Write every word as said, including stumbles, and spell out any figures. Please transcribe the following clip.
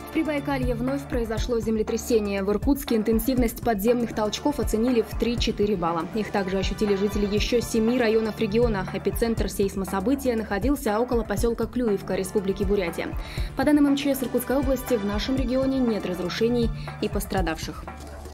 В Прибайкалье вновь произошло землетрясение. В Иркутске интенсивность подземных толчков оценили в три-четыре балла. Их также ощутили жители еще семи районов региона. Эпицентр сейсмособытия находился около поселка Клюевка Республики Бурятия. По данным эм че эс Иркутской области, в нашем регионе нет разрушений и пострадавших.